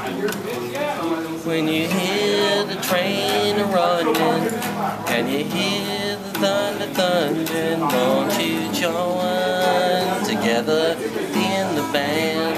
When you hear the train running and you hear the thunder thundering, won't you join together in the band?